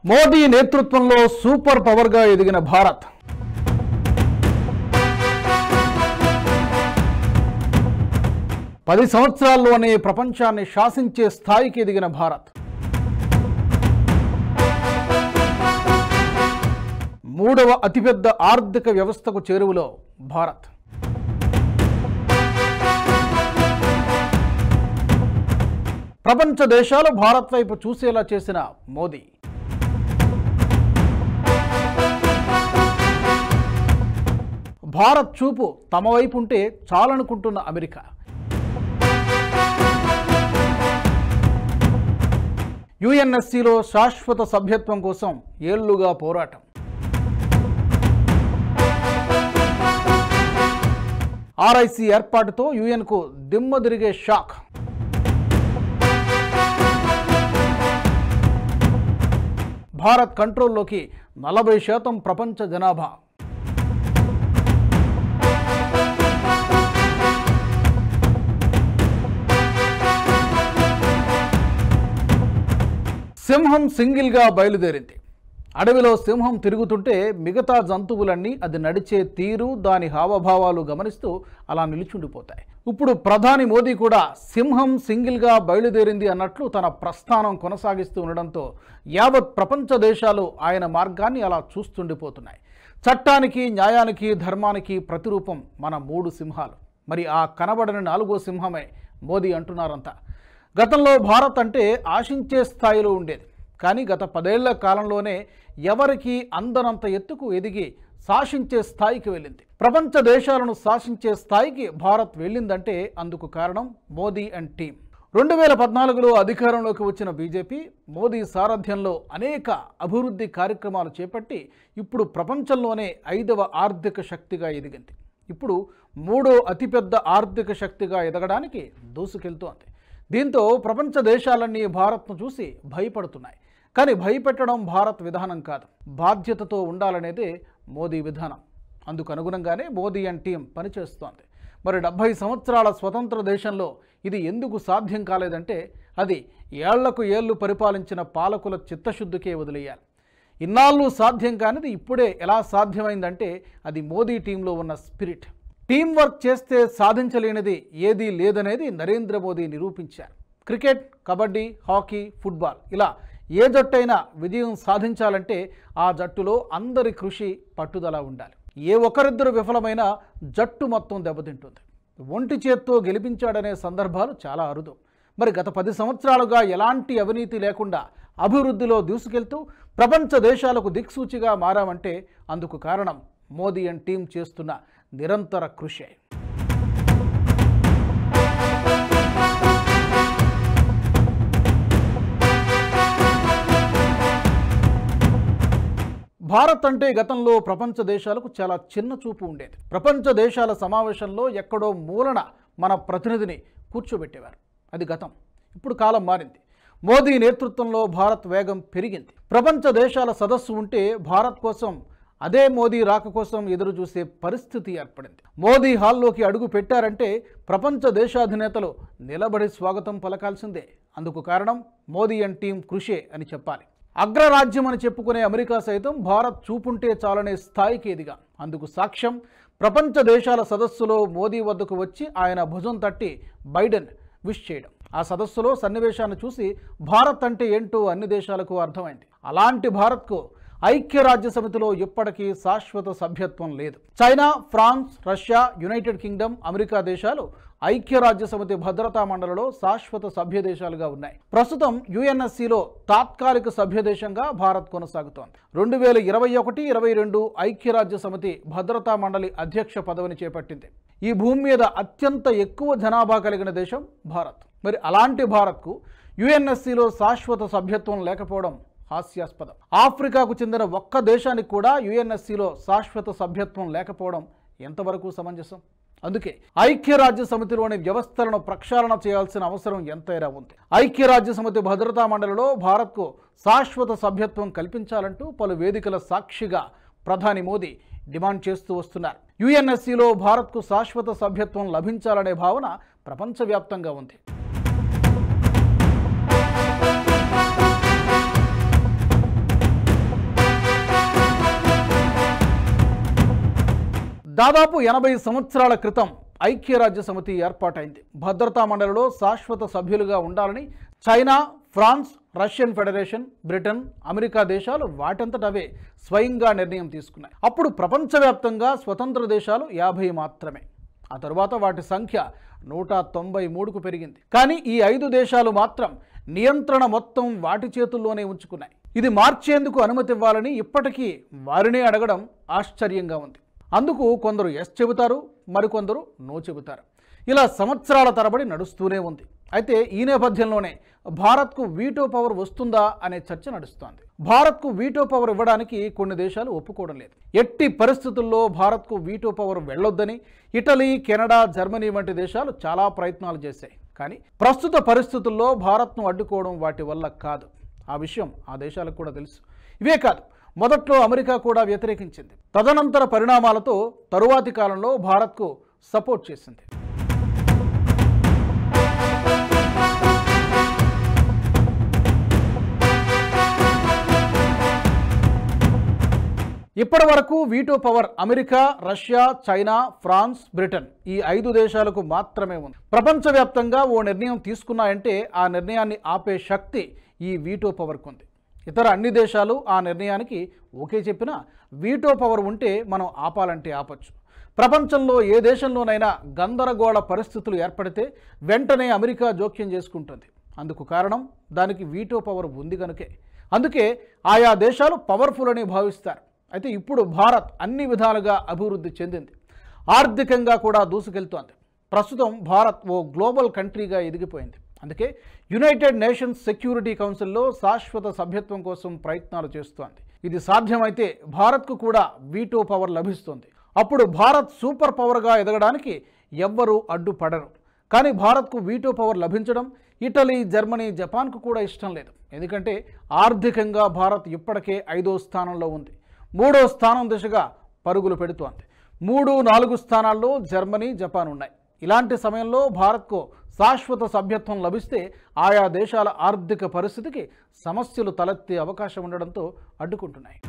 మోదీ నేతృత్వంలో సూపర్ పవర్గా ఎదిగిన భారత్. పది సంవత్సరాల్లోనే ప్రపంచాన్ని శాసించే స్థాయికి ఎదిగిన భారత్. మూడవ అతిపెద్ద ఆర్థిక వ్యవస్థకు చేరువలో భారత్. ప్రపంచ దేశాలు భారత్ వైపు చూసేలా చేసిన మోదీ. భారత్ చూపు తమ వైపు ఉంటే చాలనుకుంటున్న అమెరికా. యుఎన్ఎస్సిలో శాశ్వత సభ్యత్వం కోసం ఏళ్లుగా పోరాటం. ఆర్ఐసి ఏర్పాటుతో యుఎన్కు దిమ్మదిరిగే షాక్. భారత్ కంట్రోల్లోకి 40% ప్రపంచ జనాభా. సింహం సింగిల్గా బయలుదేరింది. అడవిలో సింహం తిరుగుతుంటే మిగతా జంతువులన్నీ అది నడిచే తీరు, దాని హావభావాలు గమనిస్తూ అలా నిలిచుండిపోతాయి. ఇప్పుడు ప్రధాని మోదీ కూడా సింహం సింగిల్గా బయలుదేరింది అన్నట్లు తన ప్రస్థానం కొనసాగిస్తూ ఉండడంతో యావత్ ప్రపంచ దేశాలు ఆయన మార్గాన్ని అలా చూస్తుండిపోతున్నాయి. చట్టానికి, న్యాయానికి, ధర్మానికి ప్రతిరూపం మన 3 సింహాలు. మరి ఆ కనబడని 4వ సింహమే మోదీ అంటున్నారంతా. గతంలో భారత్ అంటే ఆశించే స్థాయిలో ఉండేది. కానీ గత 10 ఏళ్ల కాలంలోనే ఎవరికి అందనంత ఎత్తుకు ఎదిగి శాసించే స్థాయికి వెళ్ళింది. ప్రపంచ దేశాలను శాసించే స్థాయికి భారత్ వెళ్ళిందంటే అందుకు కారణం మోదీ అండ్ టీం. 2014లో అధికారంలోకి వచ్చిన బీజేపీ మోదీ సారథ్యంలో అనేక అభివృద్ధి కార్యక్రమాలు చేపట్టి ఇప్పుడు ప్రపంచంలోనే 5వ ఆర్థిక శక్తిగా ఎదిగింది. ఇప్పుడు 3వ అతిపెద్ద ఆర్థిక శక్తిగా ఎదగడానికి దూసుకెళ్తోంది. దీంతో ప్రపంచ దేశాలన్నీ భారత్ను చూసి భయపడుతున్నాయి. కానీ భయపెట్టడం భారత్ విధానం కాదు, బాధ్యతతో ఉండాలనేదే మోదీ విధానం. అందుకు అనుగుణంగానే మోదీ అండ్ టీం పనిచేస్తోంది. మరి 70 సంవత్సరాల స్వతంత్ర దేశంలో ఇది ఎందుకు సాధ్యం కాలేదంటే అది ఏళ్లకు ఏళ్లు పరిపాలించిన పాలకుల చిత్తశుద్ధికే వదిలేయాలి. ఇన్నాళ్ళు సాధ్యం కానిది ఇప్పుడే ఎలా సాధ్యమైందంటే అది మోదీ టీంలో ఉన్న స్పిరిట్. టీం వర్క్ చేస్తే సాధించలేనిది ఏదీ లేదనేది నరేంద్ర మోదీ నిరూపించారు. క్రికెట్, కబడ్డీ, హాకీ, ఫుట్బాల్ ఇలా ఏ జట్టైనా విజయం సాధించాలంటే ఆ జట్టులో అందరి కృషి, పట్టుదల ఉండాలి. ఏ ఒకరిద్దరు విఫలమైనా జట్టు మొత్తం దెబ్బతింటుంది. ఒంటి చేత్తో గెలిపించాడనే సందర్భాలు చాలా అరుదు. మరి గత 10 సంవత్సరాలుగా ఎలాంటి అవినీతి లేకుండా అభివృద్ధిలో దూసుకెళ్తూ ప్రపంచ దేశాలకు దిక్సూచిగా మారామంటే అందుకు కారణం మోదీ అండ్ టీం చేస్తున్న నిరంతర కృషి. భారత్ అంటే గతంలో ప్రపంచ దేశాలకు చాలా చిన్న చూపు ఉండేది. ప్రపంచ దేశాల సమావేశంలో ఎక్కడో మూలన మన ప్రతినిధిని కూర్చోబెట్టేవారు. అది గతం. ఇప్పుడు కాలం మారింది. మోదీ నేతృత్వంలో భారత్ వేగం పెరిగింది. ప్రపంచ దేశాల సదస్సు ఉంటే భారత్ కోసం, అదే మోదీ రాక కోసం ఎదురు చూసే పరిస్థితి ఏర్పడింది. మోదీ హాల్లోకి అడుగు పెట్టారంటే ప్రపంచ దేశాధినేతలు నిలబడి స్వాగతం పలకాల్సిందే. అందుకు కారణం మోదీ అండ్ టీం కృషే అని చెప్పాలి. అగ్రరాజ్యం అని చెప్పుకునే అమెరికా సైతం భారత్ చూపుంటే చాలనే స్థాయికి ఎదిగా. అందుకు సాక్ష్యం ప్రపంచ దేశాల సదస్సులో మోదీ వద్దకు వచ్చి ఆయన భుజం తట్టి బైడెన్ విష్ చేయడం. ఆ సదస్సులో సన్నివేశాన్ని చూసి భారత్ అంటే ఏంటో అన్ని దేశాలకు అర్థమైంది. అలాంటి భారత్కు ఐక్యరాజ్య సమితిలో ఇప్పటికీ శాశ్వత సభ్యత్వం లేదు. China, France, Russia, United Kingdom, America దేశాలు ఐక్యరాజ్య సమితి భద్రతా మండలిలో శాశ్వత సభ్య దేశాలుగా ఉన్నాయి. ప్రస్తుతం యుఎన్ఎస్సిలో తాత్కాలిక సభ్య దేశంగా భారత్ కొనసాగుతోంది. 2021-22 ఐక్యరాజ్య సమితి భద్రతా మండలి అధ్యక్ష పదవిని చేపట్టింది. ఈ భూమి మీద అత్యంత ఎక్కువ జనాభా కలిగిన దేశం భారత్. మరి అలాంటి భారత్కు యుఎన్ఎస్సిలో శాశ్వత సభ్యత్వం లేకపోవడం హాస్యాస్పదం. ఆఫ్రికాకు చెందిన ఒక్క దేశానికి కూడా యుఎన్ఎస్సిలో శాశ్వత సభ్యత్వం లేకపోవడం ఎంతవరకు సమంజసం? అందుకే ఐక్యరాజ్య సమితిలోని వ్యవస్థలను ప్రక్షాళన చేయాల్సిన అవసరం ఎంతైనా ఉంది. ఐక్యరాజ్య సమితి భద్రతా మండలిలో భారత్కు శాశ్వత సభ్యత్వం కల్పించాలంటూ పలు వేదికల సాక్షిగా ప్రధాని మోదీ డిమాండ్ చేస్తూ వస్తున్నారు. యుఎన్ఎస్సిలో భారత్కు శాశ్వత సభ్యత్వం లభించాలనే భావన ప్రపంచవ్యాప్తంగా ఉంది. దాదాపు 80 సంవత్సరాల క్రితం ఐక్యరాజ్య సమితి ఏర్పాటైంది. భద్రతా మండలిలో శాశ్వత సభ్యులుగా ఉండాలని China, France, Russian Federation, Britain, America దేశాలు వాటంతటవే స్వయంగా నిర్ణయం తీసుకున్నాయి. అప్పుడు ప్రపంచవ్యాప్తంగా స్వతంత్ర దేశాలు 50 మాత్రమే. ఆ తరువాత వాటి సంఖ్య 193కు పెరిగింది. కానీ ఈ 5 దేశాలు మాత్రం నియంత్రణ మొత్తం వాటి చేతుల్లోనే ఉంచుకున్నాయి. ఇది మార్చేందుకు అనుమతి ఇవ్వాలని ఇప్పటికీ వారినే అడగడం ఆశ్చర్యంగా ఉంది. అందుకు కొందరు ఎస్ చెబుతారు, మరికొందరు నో చెబుతారు. ఇలా సంవత్సరాల తరబడి నడుస్తూనే ఉంది. అయితే ఈ నేపథ్యంలోనే భారత్కు వీటో పవర్ వస్తుందా అనే చర్చ నడుస్తోంది. భారత్కు వీటో పవర్ ఇవ్వడానికి కొన్ని దేశాలు ఒప్పుకోవడం లేదు. ఎట్టి పరిస్థితుల్లో భారత్కు వీటో పవర్ వెళ్ళొద్దని ఇటలీ, కెనడా, జర్మనీ వంటి దేశాలు చాలా ప్రయత్నాలు చేశాయి. కానీ ప్రస్తుత పరిస్థితుల్లో భారత్ను అడ్డుకోవడం వాటి వల్ల కాదు. ఆ విషయం ఆ దేశాలకు కూడా తెలుసు. ఇవే కాదు, మొదట్లో అమెరికా కూడా వ్యతిరేకించింది. తదనంతర పరిణామాలతో తరువాతి కాలంలో భారత్కు సపోర్ట్ చేసింది. ఇప్పటి వరకు veto power America, Russia, China, France, Britain ఈ 5 దేశాలకు మాత్రమే ఉంది. ప్రపంచవ్యాప్తంగా ఓ నిర్ణయం తీసుకున్నాయంటే ఆ నిర్ణయాన్ని ఆపే శక్తి ఈ వీటో పవర్కు ఉంది. ఇతర అన్ని దేశాలు ఆ నిర్ణయానికి ఓకే చెప్పినా వీటో పవర్ ఉంటే మనం ఆపాలంటే ఆపచ్చు. ప్రపంచంలో ఏ దేశంలోనైనా గందరగోళ పరిస్థితులు ఏర్పడితే వెంటనే అమెరికా జోక్యం చేసుకుంటుంది. అందుకు కారణం దానికి వీటో పవర్ ఉంది కనుకే. అందుకే ఆయా దేశాలు పవర్ఫుల్ అని భావిస్తారు. అయితే ఇప్పుడు భారత్ అన్ని విధాలుగా అభివృద్ధి చెందింది. ఆర్థికంగా కూడా దూసుకెళ్తోంది. ప్రస్తుతం భారత్ ఓ గ్లోబల్ కంట్రీగా ఎదిగిపోయింది. అందుకే యునైటెడ్ నేషన్స్ సెక్యూరిటీ కౌన్సిల్లో శాశ్వత సభ్యత్వం కోసం ప్రయత్నాలు చేస్తోంది. ఇది సాధ్యమైతే భారత్కు కూడా వీటో పవర్ లభిస్తుంది. అప్పుడు భారత్ సూపర్ పవర్గా ఎదగడానికి ఎవ్వరూ అడ్డుపడరు. కానీ భారత్కు వీటో పవర్ లభించడం ఇటలీ, జర్మనీ, జపాన్కు కూడా ఇష్టం లేదు. ఎందుకంటే ఆర్థికంగా భారత్ ఇప్పటికే 5వ స్థానంలో ఉంది. 3వ స్థానం దిశగా పరుగులు పెడుతోంది. 3, 4 స్థానాల్లో జర్మనీ, జపాన్ ఉన్నాయి. ఇలాంటి సమయంలో భారత్కు శాశ్వత సభ్యత్వం లభిస్తే ఆయా దేశాల ఆర్థిక పరిస్థితికి సమస్యలు తలెత్తే అవకాశం ఉండడంతో అడ్డుకుంటున్నాయి.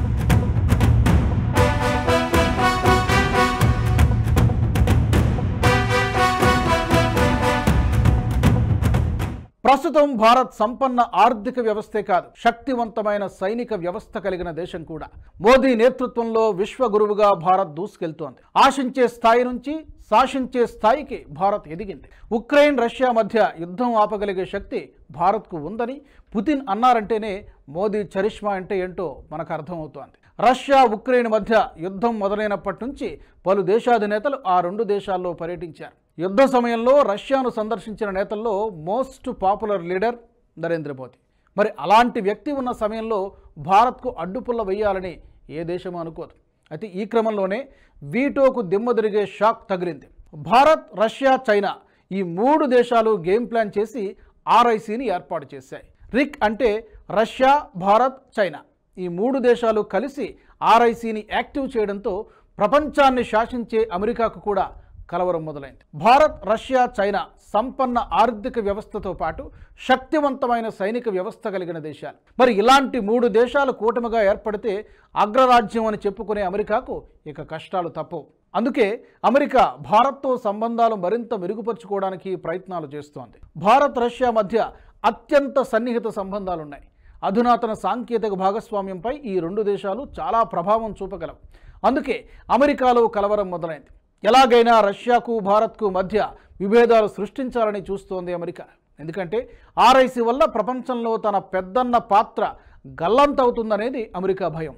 ప్రస్తుతం భారత్ సంపన్న ఆర్థిక వ్యవస్థే కాదు, శక్తివంతమైన సైనిక వ్యవస్థ కలిగిన దేశం కూడా. మోదీ నేతృత్వంలో విశ్వగురువుగా భారత్ దూసుకెళ్తోంది. ఆశించే స్థాయి నుంచి శాసించే స్థాయికి భారత్ ఎదిగింది. ఉక్రెయిన్, రష్యా మధ్య యుద్ధం ఆపగలిగే శక్తి భారత్కు ఉందని పుతిన్ అన్నారంటేనే మోదీ చరిష్మా అంటే ఏంటో మనకు అర్థమవుతోంది. రష్యా, ఉక్రెయిన్ మధ్య యుద్ధం మొదలైనప్పటి నుంచి పలు దేశాధినేతలు ఆ 2 దేశాల్లో పర్యటించారు. యుద్ధ సమయంలో రష్యాను సందర్శించిన నేతల్లో most popular leader Narendra Modi. మరి అలాంటి వ్యక్తి ఉన్న సమయంలో భారత్కు అడ్డుపుల్ల వేయాలని ఏ దేశమూ అనుకోదు. అయితే ఈ క్రమంలోనే వీటోకు దిమ్మదిరిగే షాక్ తగిలింది. భారత్, రష్యా, చైనా ఈ 3 దేశాలు గేమ్ ప్లాన్ చేసి RICని ఏర్పాటు చేశాయి. రిక్ అంటే రష్యా, భారత్, చైనా ఈ 3 దేశాలు కలిసి RICని యాక్టివ్ చేయడంతో ప్రపంచాన్ని శాసించే అమెరికాకు కూడా కలవరం మొదలైంది. భారత్, రష్యా, చైనా సంపన్న ఆర్థిక వ్యవస్థతో పాటు శక్తివంతమైన సైనిక వ్యవస్థ కలిగిన దేశాలు. మరి ఇలాంటి 3 దేశాలు కూటమిగా ఏర్పడితే అగ్రరాజ్యం అని చెప్పుకునే అమెరికాకు ఇక కష్టాలు తప్పవు. అందుకే అమెరికా భారత్తో సంబంధాలు మరింత మెరుగుపరుచుకోవడానికి ప్రయత్నాలు చేస్తోంది. భారత్, రష్యా మధ్య అత్యంత సన్నిహిత సంబంధాలున్నాయి. అధునాతన సాంకేతిక భాగస్వామ్యంపై ఈ 2 దేశాలు చాలా ప్రభావం చూపగలవు. అందుకే అమెరికాలో కలవరం మొదలైంది. ఎలాగైనా రష్యాకు, భారత్కు మధ్య విభేదాలు సృష్టించాలని చూస్తోంది అమెరికా. ఎందుకంటే RIC వల్ల ప్రపంచంలో తన పెద్దన్న పాత్ర గల్లంతవుతుందనేది అమెరికా భయం.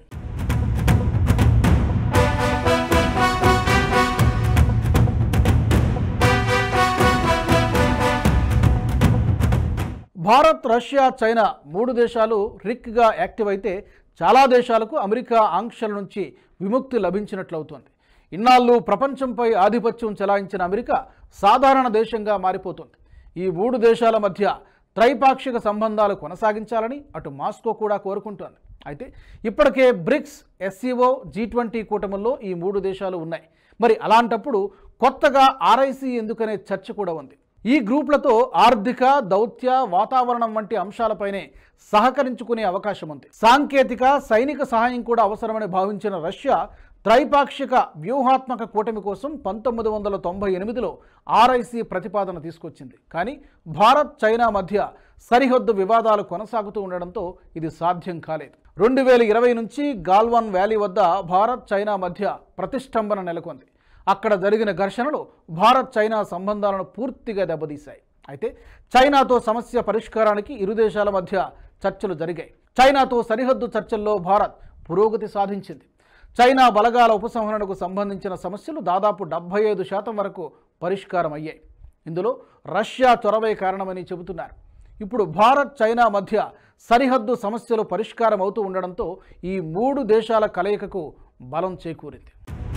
భారత్, రష్యా, చైనా 3 దేశాలు రిక్గా యాక్టివ్ అయితే చాలా దేశాలకు అమెరికా ఆంక్షల నుంచి విముక్తి లభించినట్లవుతోంది. ఇన్నాళ్ళు ప్రపంచంపై ఆధిపత్యం చెలాయించిన అమెరికా సాధారణ దేశంగా మారిపోతుంది. ఈ 3 దేశాల మధ్య త్రైపాక్షిక సంబంధాలు కొనసాగించాలని అటు మాస్కో కూడా కోరుకుంటోంది. అయితే ఇప్పటికే బ్రిక్స్, SCO, G20 కూటముల్లో ఈ 3 దేశాలు ఉన్నాయి. మరి అలాంటప్పుడు కొత్తగా RIC ఎందుకనే చర్చ కూడా ఉంది. ఈ గ్రూపులతో ఆర్థిక, దౌత్య, వాతావరణం వంటి అంశాలపైనే సహకరించుకునే అవకాశం ఉంది. సాంకేతిక, సైనిక సహాయం కూడా అవసరమని భావించిన రష్యా త్రైపాక్షిక వ్యూహాత్మక కూటమి కోసం 1998లో ఆర్ఐసి ప్రతిపాదన తీసుకొచ్చింది. కానీ భారత్ చైనా మధ్య సరిహద్దు వివాదాలు కొనసాగుతూ ఉండడంతో ఇది సాధ్యం కాలేదు. 2020 నుంచి గాల్వాన్ వ్యాలీ వద్ద భారత్ చైనా మధ్య ప్రతిష్టంభన నెలకొంది. అక్కడ జరిగిన ఘర్షణలు భారత్ చైనా సంబంధాలను పూర్తిగా దెబ్బతీశాయి. అయితే చైనాతో సమస్య పరిష్కారానికి ఇరు దేశాల మధ్య చర్చలు జరిగాయి. చైనాతో సరిహద్దు చర్చల్లో భారత్ పురోగతి సాధించింది. చైనా బలగాల ఉపసంహరణకు సంబంధించిన సమస్యలు దాదాపు 75% వరకు పరిష్కారం అయ్యాయి. ఇందులో రష్యా చొరవే కారణమని చెబుతున్నారు. ఇప్పుడు భారత్ చైనా మధ్య సరిహద్దు సమస్యలు పరిష్కారం అవుతూ ఉండడంతో ఈ 3 దేశాల కలయికకు బలం చేకూరింది.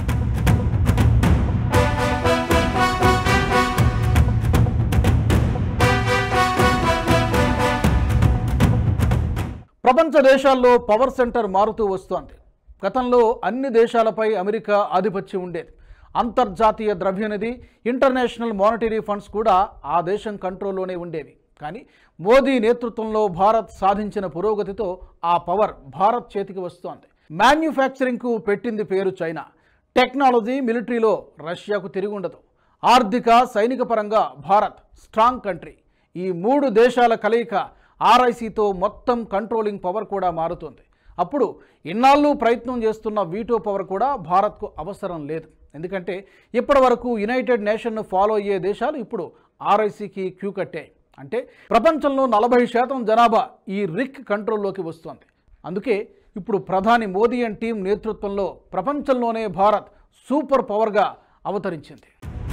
ప్రపంచ దేశాల్లో పవర్ సెంటర్ మారుతూ వస్తోంది. గతంలో అన్ని దేశాలపై అమెరికా ఆధిపత్యం ఉండేది. అంతర్జాతీయ ద్రవ్యనిధి, ఇంటర్నేషనల్ మానిటరీ ఫండ్స్ కూడా ఆ దేశం కంట్రోల్లోనే ఉండేవి. కానీ మోదీ నేతృత్వంలో భారత్ సాధించిన పురోగతితో ఆ పవర్ భారత్ చేతికి వస్తోంది. మ్యానుఫ్యాక్చరింగ్కు పెట్టింది పేరు చైనా. టెక్నాలజీ, మిలిటరీలో రష్యాకు తిరుగుండదు. ఆర్థిక, సైనిక పరంగా భారత్ స్ట్రాంగ్ కంట్రీ. ఈ 3 దేశాల కలయిక ఆర్ఐసితో మొత్తం కంట్రోలింగ్ పవర్ కూడా మారుతుంది. అప్పుడు ఇన్నాళ్ళు ప్రయత్నం చేస్తున్న వీటో పవర్ కూడా భారత్కు అవసరం లేదు. ఎందుకంటే ఇప్పటి వరకు యునైటెడ్ నేషన్ను ఫాలో అయ్యే దేశాలు ఇప్పుడు ఆర్ఐసికి క్యూ కట్టాయి. అంటే ప్రపంచంలో 40% జనాభా ఈ రిక్ కంట్రోల్లోకి వస్తోంది. అందుకే ఇప్పుడు ప్రధాని మోదీ అండ్ టీం నేతృత్వంలో ప్రపంచంలోనే భారత్ సూపర్ పవర్గా అవతరించింది.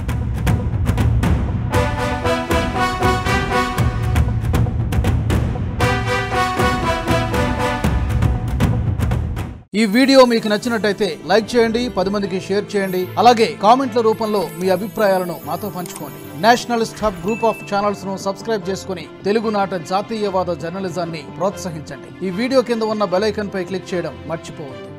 ఈ వీడియో మీకు నచ్చినట్టయితే లైక్ చేయండి, 10 మందికి షేర్ చేయండి. అలాగే కామెంట్ల రూపంలో మీ అభిప్రాయాలను మాతో పంచుకోండి. Nationalist hub group of channels ను సబ్స్క్రైబ్ చేసుకుని తెలుగునాట జాతీయవాద జర్నలిజాన్ని ప్రోత్సహించండి. ఈ వీడియో కింద ఉన్న బెల్ ఐకాన్ పై క్లిక్ చేయడం మర్చిపోవద్దు.